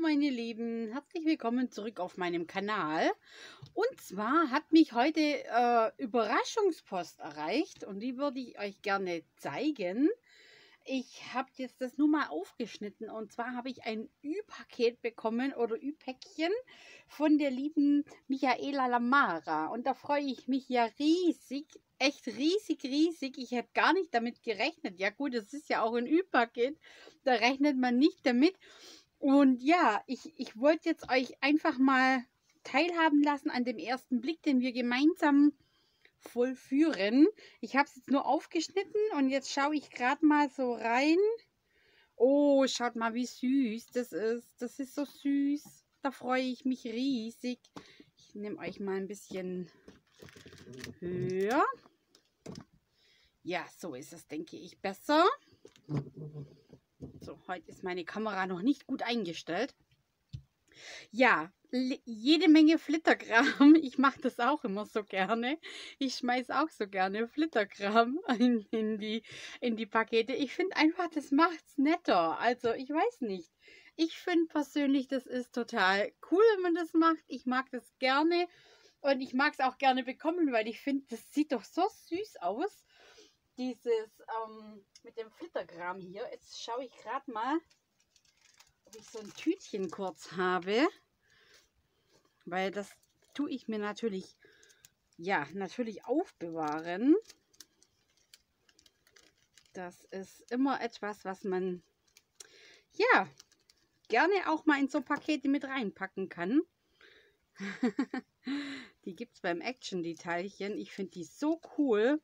meine Lieben, herzlich willkommen zurück auf meinem Kanal. Und zwar hat mich heute Überraschungspost erreicht und die würde ich euch gerne zeigen. Ich habe jetzt das nur mal aufgeschnitten und zwar habe ich ein Ü-Paket bekommen oder Ü-Päckchen von der lieben Michaela Lamara und da freue ich mich ja riesig, echt riesig, riesig. Ich hätte gar nicht damit gerechnet. Ja gut, das ist ja auch ein Ü-Paket, da rechnet man nicht damit. Und ja, ich wollte jetzt euch einfach mal teilhaben lassen an dem ersten Blick, den wir gemeinsam vollführen. Ich habe es jetzt nur aufgeschnitten und jetzt schaue ich gerade mal so rein. Oh, schaut mal, wie süß das ist. Das ist so süß. Da freue ich mich riesig. Ich nehme euch mal ein bisschen höher. Ja, so ist es, denke ich, besser. So, heute ist meine Kamera noch nicht gut eingestellt. Ja, jede Menge Flitterkram. Ich mache das auch immer so gerne. Ich schmeiße auch so gerne Flitterkram in die Pakete. Ich finde einfach, das macht es netter. Also, ich weiß nicht. Ich finde persönlich, das ist total cool, wenn man das macht. Ich mag das gerne und ich mag es auch gerne bekommen, weil ich finde, das sieht doch so süß aus. Dieses mit dem Flitterkram hier. Jetzt schaue ich gerade mal, ob ich so ein Tütchen kurz habe, weil das tue ich mir natürlich, ja, natürlich aufbewahren. Das ist immer etwas, was man, ja, gerne auch mal in so Pakete mit reinpacken kann. Die gibt es beim Action-Detailchen. Ich finde die so cool.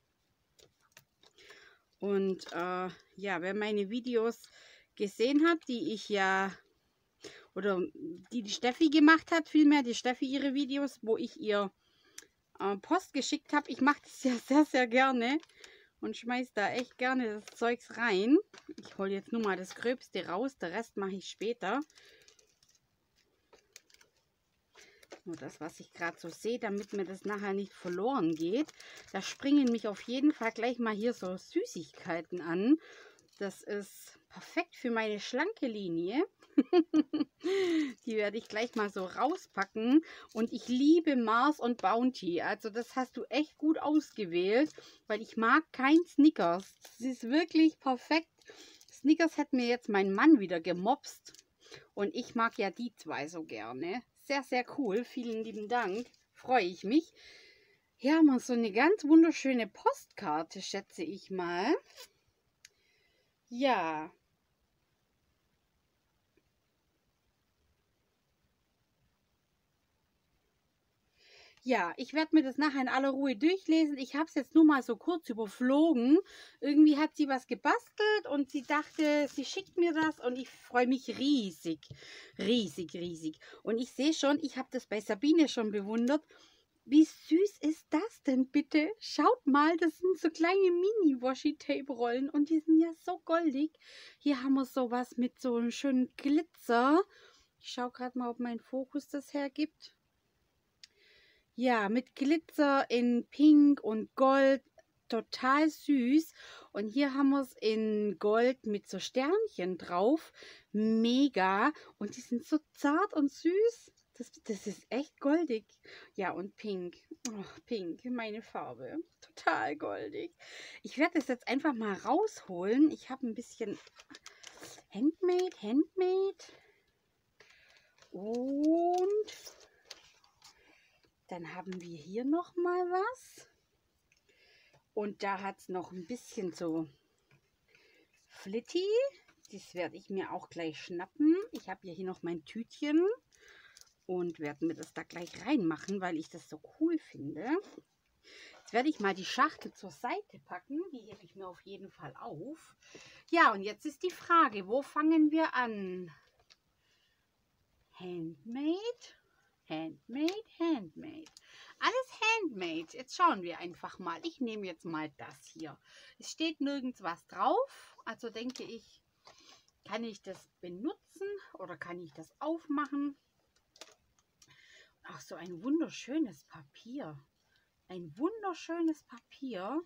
Und ja, wer meine Videos gesehen hat, die ich ja, oder die Steffi gemacht hat, vielmehr die Steffi ihre Videos, wo ich ihr Post geschickt habe. Ich mache das ja sehr, sehr gerne und schmeiße da echt gerne das Zeugs rein. Ich hole jetzt nur mal das Gröbste raus, der Rest mache ich später. Nur das, was ich gerade so sehe, damit mir das nachher nicht verloren geht. Da springen mich auf jeden Fall gleich mal hier so Süßigkeiten an. Das ist perfekt für meine schlanke Linie. Die werde ich gleich mal so rauspacken. Und ich liebe Mars und Bounty. Also das hast du echt gut ausgewählt, weil ich mag kein Snickers. Das ist wirklich perfekt. Snickers hat mir jetzt mein Mann wieder gemopst. Und ich mag ja die zwei so gerne. Sehr, sehr cool. Vielen lieben Dank. Freue ich mich. Hier haben wir so eine ganz wunderschöne Postkarte, schätze ich mal. Ja. Ja, ich werde mir das nachher in aller Ruhe durchlesen. Ich habe es jetzt nur mal so kurz überflogen. Irgendwie hat sie was gebastelt und sie dachte, sie schickt mir das und ich freue mich riesig, riesig, riesig. Und ich sehe schon, ich habe das bei Sabine schon bewundert. Wie süß ist das denn bitte? Schaut mal, das sind so kleine Mini-Washi-Tape-Rollen und die sind ja so goldig. Hier haben wir sowas mit so einem schönen Glitzer. Ich schaue gerade mal, ob mein Fokus das hergibt. Ja, mit Glitzer in Pink und Gold. Total süß. Und hier haben wir es in Gold mit so Sternchen drauf. Mega. Und die sind so zart und süß. Das ist echt goldig. Ja, und Pink. Oh, Pink, meine Farbe. Total goldig. Ich werde das jetzt einfach mal rausholen. Ich habe ein bisschen Handmade. Und dann haben wir hier noch mal was. Und da hat es noch ein bisschen so Flitti. Das werde ich mir auch gleich schnappen. Ich habe ja hier noch mein Tütchen und werde mir das da gleich reinmachen, weil ich das so cool finde. Jetzt werde ich mal die Schachtel zur Seite packen. Die hebe ich mir auf jeden Fall auf. Ja, und jetzt ist die Frage, wo fangen wir an? Handmade, Handmade. Alles Handmade. Jetzt schauen wir einfach mal. Ich nehme jetzt mal das hier. Es steht nirgends was drauf. Also denke ich, kann ich das benutzen oder kann ich das aufmachen? Ach, so ein wunderschönes Papier. Ein wunderschönes Papier.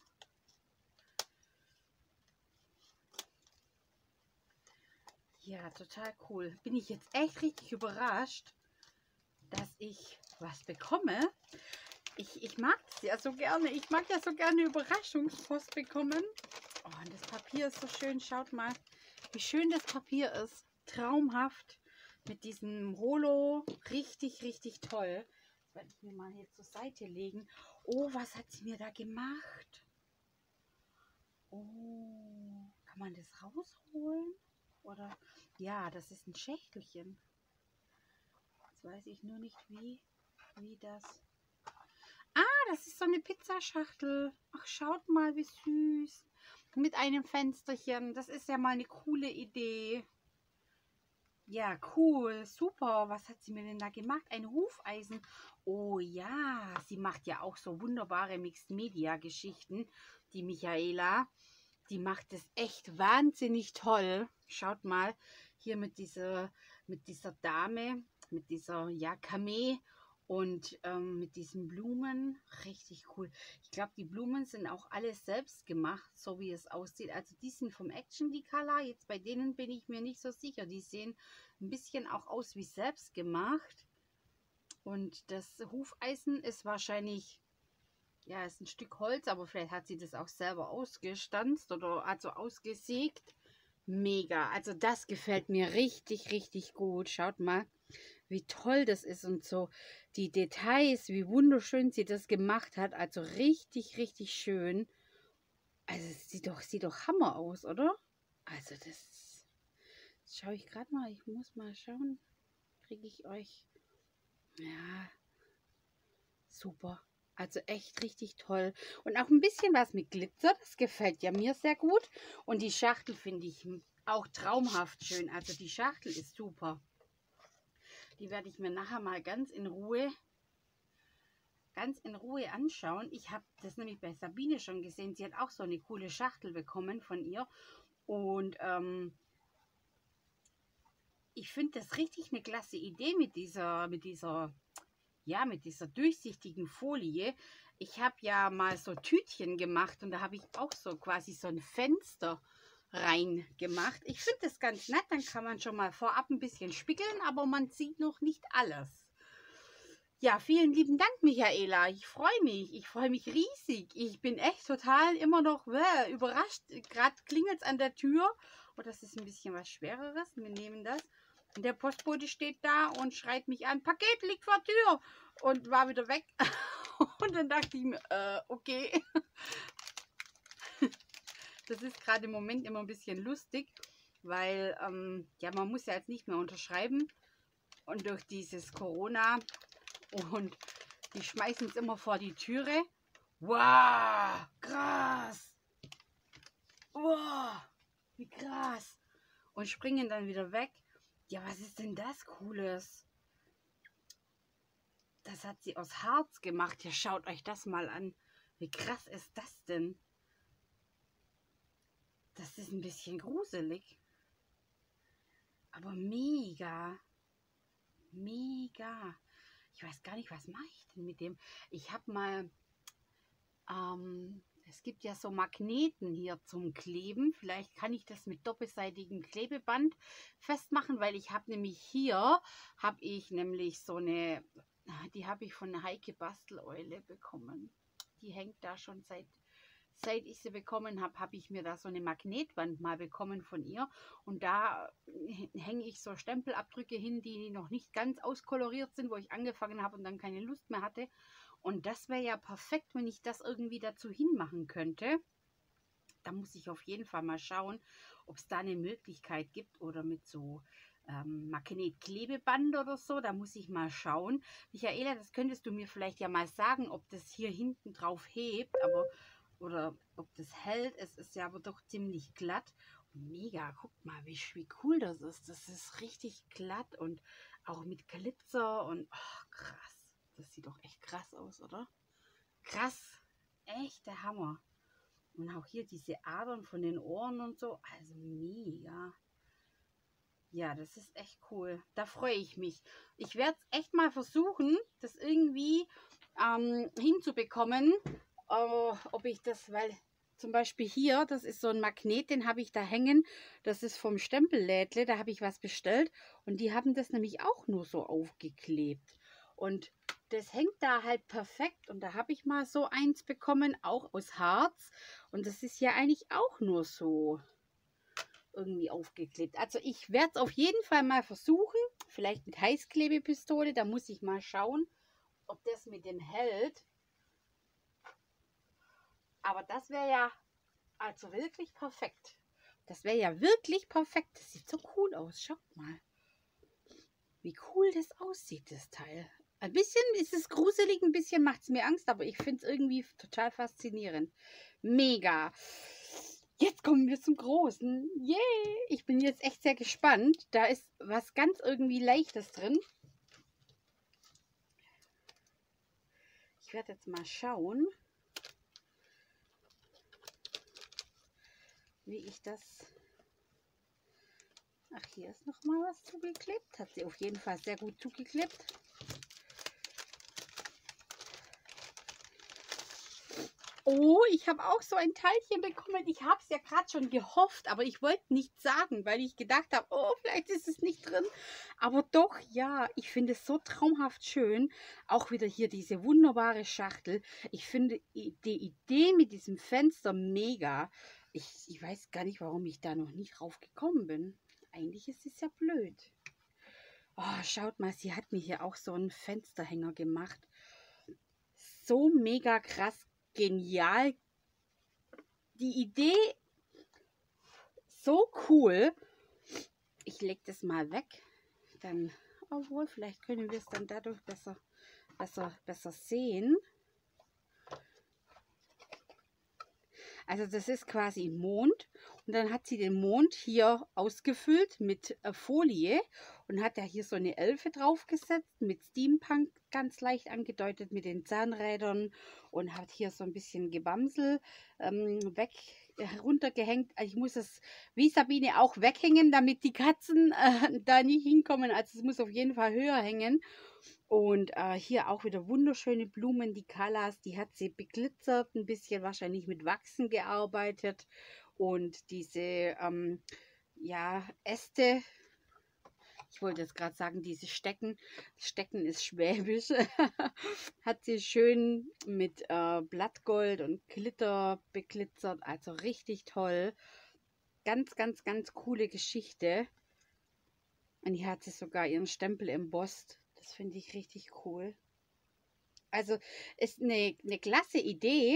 Ja, total cool. Bin ich jetzt echt richtig überrascht, dass ich was bekomme. Ich mag das ja so gerne. Ich mag ja so gerne Überraschungspost bekommen. Oh, und das Papier ist so schön. Schaut mal, wie schön das Papier ist. Traumhaft. Mit diesem Holo. Richtig, richtig toll. Das werde ich mir mal hier zur Seite legen. Oh, was hat sie mir da gemacht? Oh, kann man das rausholen? Oder? Ja, das ist ein Schächtelchen. Jetzt weiß ich nur nicht, wie das... Ah, das ist so eine Pizzaschachtel. Ach, schaut mal, wie süß. Mit einem Fensterchen. Das ist ja mal eine coole Idee. Ja, cool. Super. Was hat sie mir denn da gemacht? Ein Hufeisen. Oh ja, sie macht ja auch so wunderbare Mixed-Media-Geschichten. Die Michaela. Die macht es echt wahnsinnig toll. Schaut mal, hier mit dieser Dame, mit dieser, ja, Kamee und mit diesen Blumen. Richtig cool. Ich glaube, die Blumen sind auch alles selbst gemacht, so wie es aussieht. Also die sind vom Action, die Color. Jetzt bei denen bin ich mir nicht so sicher. Die sehen ein bisschen auch aus wie selbst gemacht. Und das Hufeisen ist wahrscheinlich... Ja, ist ein Stück Holz, aber vielleicht hat sie das auch selber ausgestanzt oder also ausgesägt. Mega. Also das gefällt mir richtig, richtig gut. Schaut mal, wie toll das ist und so die Details, wie wunderschön sie das gemacht hat. Also richtig, richtig schön. Also es sieht doch Hammer aus, oder? Also das schaue ich gerade mal. Ich muss mal schauen. Kriege ich euch... Ja, super. Also echt richtig toll. Und auch ein bisschen was mit Glitzer. Das gefällt ja mir sehr gut. Und die Schachtel finde ich auch traumhaft schön. Also die Schachtel ist super. Die werde ich mir nachher mal ganz in Ruhe anschauen. Ich habe das nämlich bei Sabine schon gesehen. Sie hat auch so eine coole Schachtel bekommen von ihr. Und ich finde das richtig eine klasse Idee mit dieser durchsichtigen Folie. Ich habe ja mal so Tütchen gemacht und da habe ich auch so quasi so ein Fenster rein gemacht. Ich finde das ganz nett, dann kann man schon mal vorab ein bisschen spiegeln, aber man sieht noch nicht alles. Ja, vielen lieben Dank, Michaela. Ich freue mich riesig. Ich bin echt total immer noch überrascht. Gerade klingelt es an der Tür. Oh, das ist ein bisschen was Schwereres. Wir nehmen das. Und der Postbote steht da und schreit mich an, Paket liegt vor der Tür. Und war wieder weg. Und dann dachte ich mir, okay. Das ist gerade im Moment immer ein bisschen lustig, weil ja, man muss ja jetzt nicht mehr unterschreiben. Und durch dieses Corona und die schmeißen es immer vor die Türe. Wow, krass. Wow, wie krass. Und springen dann wieder weg. Ja, was ist denn das Cooles? Das hat sie aus Harz gemacht. Ja, schaut euch das mal an. Wie krass ist das denn? Das ist ein bisschen gruselig. Aber mega. Mega. Ich weiß gar nicht, was mache ich denn mit dem? Ich habe mal... es gibt ja so Magneten hier zum Kleben. Vielleicht kann ich das mit doppelseitigem Klebeband festmachen, weil ich habe nämlich so eine... Die habe ich von Heike Basteleule bekommen. Die hängt da schon seit ich sie bekommen habe, habe ich mir da so eine Magnetwand mal bekommen von ihr. Und da hänge ich so Stempelabdrücke hin, die noch nicht ganz auskoloriert sind, wo ich angefangen habe und dann keine Lust mehr hatte. Und das wäre ja perfekt, wenn ich das irgendwie dazu hinmachen könnte. Da muss ich auf jeden Fall mal schauen, ob es da eine Möglichkeit gibt oder mit so Magnetklebeband oder so. Da muss ich mal schauen. Michaela, das könntest du mir vielleicht ja mal sagen, ob das hier hinten drauf hebt, oder ob das hält. Es ist ja aber doch ziemlich glatt. Und mega, guckt mal, wie cool das ist. Das ist richtig glatt und auch mit Glitzer und krass. Das sieht doch echt krass aus, oder? Krass, echt der Hammer. Und auch hier diese Adern von den Ohren und so. Also mega. Ja, das ist echt cool. Da freue ich mich. Ich werde es echt mal versuchen, das irgendwie hinzubekommen. Ob ich das, weil zum Beispiel hier, das ist so ein Magnet, den habe ich da hängen. Das ist vom Stempellädle, da habe ich was bestellt. Und die haben das nämlich auch nur so aufgeklebt. Und das hängt da halt perfekt. Und da habe ich mal so eins bekommen, auch aus Harz. Und das ist ja eigentlich auch nur so irgendwie aufgeklebt. Also ich werde es auf jeden Fall mal versuchen. Vielleicht mit Heißklebepistole. Da muss ich mal schauen, ob das mit dem hält. Aber das wäre ja also wirklich perfekt. Das wäre ja wirklich perfekt. Das sieht so cool aus. Schaut mal, wie cool das aussieht, das Teil. Ein bisschen ist es gruselig, ein bisschen macht es mir Angst, aber ich finde es irgendwie total faszinierend. Mega. Jetzt kommen wir zum Großen. Yay! Ich bin jetzt echt sehr gespannt. Da ist was ganz irgendwie Leichtes drin. Ich werde jetzt mal schauen, wie ich das... Ach, hier ist noch mal was zugeklebt. Hat sie auf jeden Fall sehr gut zugeklebt. Oh, ich habe auch so ein Teilchen bekommen. Ich habe es ja gerade schon gehofft, aber ich wollte nichts sagen, weil ich gedacht habe, oh, vielleicht ist es nicht drin. Aber doch, ja, ich finde es so traumhaft schön. Auch wieder hier diese wunderbare Schachtel. Ich finde die Idee mit diesem Fenster mega. Ich weiß gar nicht, warum ich da noch nicht drauf gekommen bin. Eigentlich ist es ja blöd. Oh, schaut mal, sie hat mir hier auch so einen Fensterhänger gemacht. So mega krass. Genial. Die Idee so cool. Ich lege das mal weg. Dann, obwohl, vielleicht können wir es dann dadurch besser sehen. Also das ist quasi ein Mond. Und dann hat sie den Mond hier ausgefüllt mit Folie und hat da hier so eine Elfe draufgesetzt mit Steampunk ganz leicht angedeutet mit den Zahnrädern und hat hier so ein bisschen Gebamsel runtergehängt. Also ich muss es wie Sabine auch weghängen, damit die Katzen da nicht hinkommen. Also es muss auf jeden Fall höher hängen. Und hier auch wieder wunderschöne Blumen, die Callas, die hat sie beglitzert, ein bisschen wahrscheinlich mit Wachsen gearbeitet. Und diese ja, Äste, ich wollte jetzt gerade sagen, diese Stecken, Stecken ist schwäbisch, hat sie schön mit Blattgold und Glitter beglitzert, also richtig toll. Ganz, ganz, ganz coole Geschichte. Und hier hat sie sogar ihren Stempel embossed. Das finde ich richtig cool. Also ist eine klasse Idee.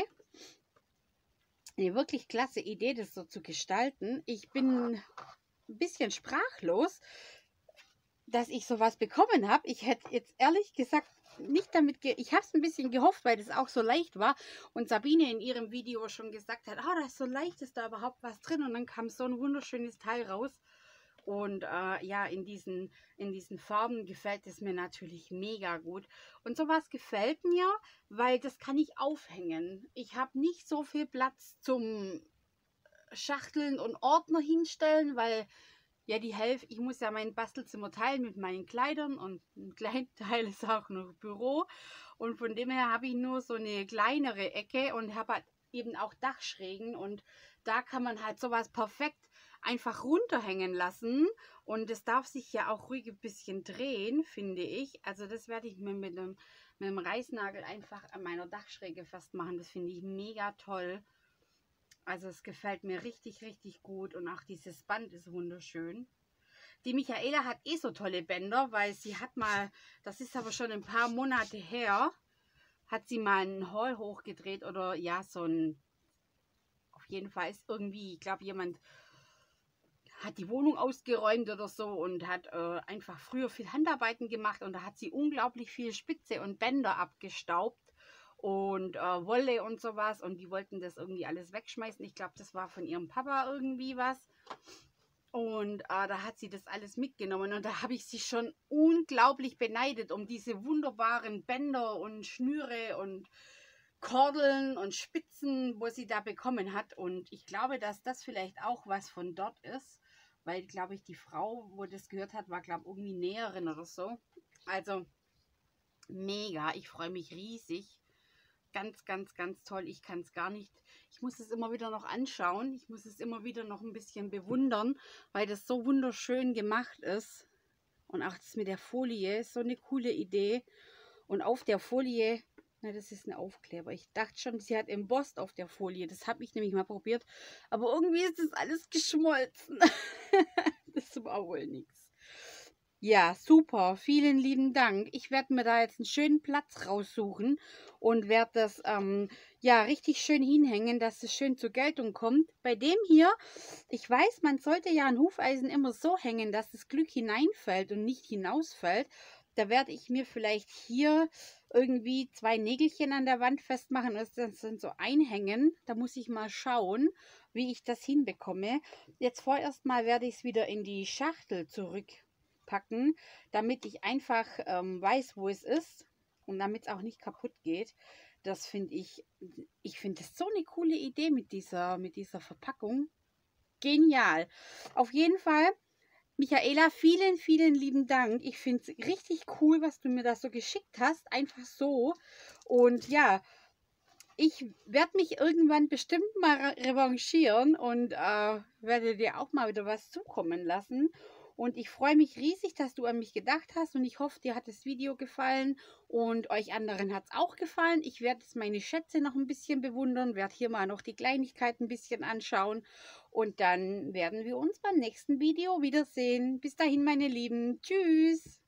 Eine wirklich klasse Idee, das so zu gestalten. Ich bin ein bisschen sprachlos, dass ich sowas bekommen habe. Ich hätte jetzt ehrlich gesagt nicht damit, ich habe es ein bisschen gehofft, weil das auch so leicht war. Und Sabine in ihrem Video schon gesagt hat, da ist so leicht, ist da überhaupt was drin. Und dann kam so ein wunderschönes Teil raus. Und ja, in diesen Farben gefällt es mir natürlich mega gut. Und sowas gefällt mir, weil das kann ich aufhängen. Ich habe nicht so viel Platz zum Schachteln und Ordner hinstellen, weil ja die Hälfte, ich muss ja mein Bastelzimmer teilen mit meinen Kleidern und ein kleiner Teil ist auch noch Büro. Und von dem her habe ich nur so eine kleinere Ecke und habe halt eben auch Dachschrägen und da kann man halt sowas perfekt einfach runterhängen lassen und es darf sich ja auch ruhig ein bisschen drehen, finde ich. Also das werde ich mir mit einem Reißnagel einfach an meiner Dachschräge festmachen. Das finde ich mega toll. Also es gefällt mir richtig, richtig gut und auch dieses Band ist wunderschön. Die Michaela hat eh so tolle Bänder, weil sie hat mal, das ist aber schon ein paar Monate her, hat sie mal einen Haul hochgedreht oder ja, so ein, auf jeden Fall ist irgendwie, ich glaube, jemand hat die Wohnung ausgeräumt oder so und hat einfach früher viel Handarbeiten gemacht und da hat sie unglaublich viel Spitze und Bänder abgestaubt und Wolle und sowas und die wollten das irgendwie alles wegschmeißen. Ich glaube, das war von ihrem Papa irgendwie was. Und da hat sie das alles mitgenommen und da habe ich sie schon unglaublich beneidet um diese wunderbaren Bänder und Schnüre und Kordeln und Spitzen, wo sie da bekommen hat. Und ich glaube, dass das vielleicht auch was von dort ist, weil, glaube ich, die Frau, wo das gehört hat, war, glaube ich, irgendwie Näherin oder so. Also mega, ich freue mich riesig. ganz, ganz, ganz toll. Ich kann es gar nicht. Ich muss es immer wieder noch anschauen. Ich muss es immer wieder noch ein bisschen bewundern, weil das so wunderschön gemacht ist. Und auch das mit der Folie ist so eine coole Idee. Und auf der Folie, na, das ist ein Aufkleber. Ich dachte schon, sie hat embossed auf der Folie. Das habe ich nämlich mal probiert. Aber irgendwie ist das alles geschmolzen. Das war wohl nichts. Ja, super. Vielen lieben Dank. Ich werde mir da jetzt einen schönen Platz raussuchen und werde das ja richtig schön hinhängen, dass es schön zur Geltung kommt. Bei dem hier, ich weiß, man sollte ja ein Hufeisen immer so hängen, dass das Glück hineinfällt und nicht hinausfällt. Da werde ich mir vielleicht hier irgendwie 2 Nägelchen an der Wand festmachen und das dann so einhängen. Da muss ich mal schauen, wie ich das hinbekomme. Jetzt vorerst mal werde ich es wieder in die Schachtel zurückpacken, damit ich einfach weiß, wo es ist und damit es auch nicht kaputt geht. Das finde ich finde das so eine coole Idee mit dieser Verpackung. Genial. Auf jeden Fall, Michaela, vielen, vielen lieben Dank. Ich finde es richtig cool, was du mir da so geschickt hast. Einfach so. Und ja, ich werde mich irgendwann bestimmt mal revanchieren und werde dir auch mal wieder was zukommen lassen. Und ich freue mich riesig, dass du an mich gedacht hast und ich hoffe, dir hat das Video gefallen und euch anderen hat es auch gefallen. Ich werde jetzt meine Schätze noch ein bisschen bewundern, werde hier mal noch die Kleinigkeiten ein bisschen anschauen und dann werden wir uns beim nächsten Video wiedersehen. Bis dahin, meine Lieben. Tschüss!